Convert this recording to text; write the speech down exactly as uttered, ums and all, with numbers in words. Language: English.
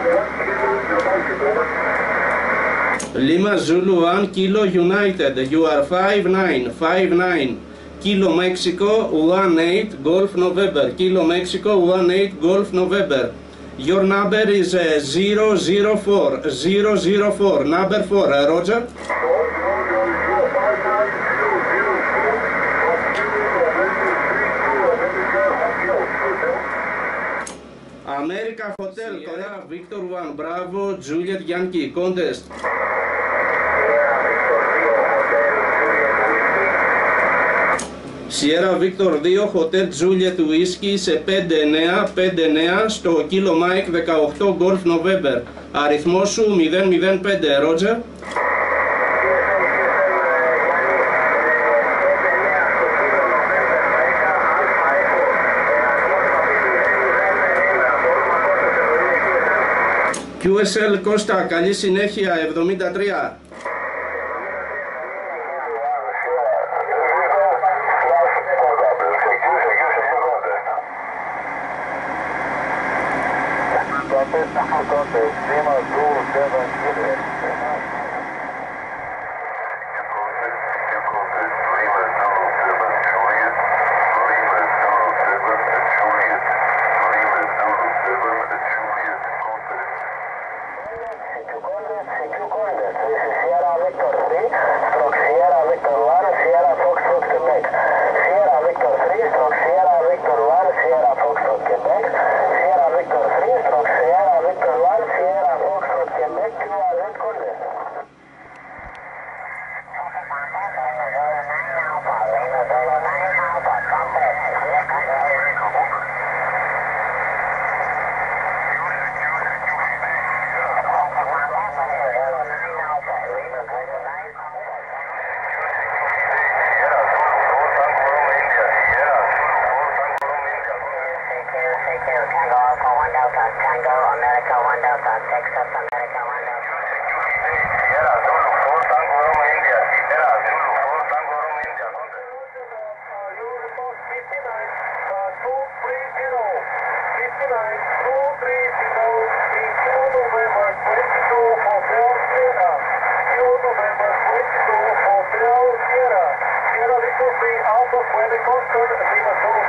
Lima Zulu one Kilo United, you are five nine five nine. Kilo Mexico one eight Golf November, Kilo Mexico one eight Golf November. Your number is uh, zero zero four zero zero four, number four, uh, Roger. America Hotel, Korea, Victor one, Bravo, Juliet Yankee, contest. Sierra Victor δύο, Hotel Juliet Whiskey σε πέντε εννέα πέντε εννέα στο Kilo Mike δεκαοκτώ Golf November. Αριθμός σου μηδέν μηδέν πέντε, Roger. κιου ες ελ Κώστα, καλή συνέχεια, εβδομήντα τρία. Alpha, Puente Concord, Lima Zulu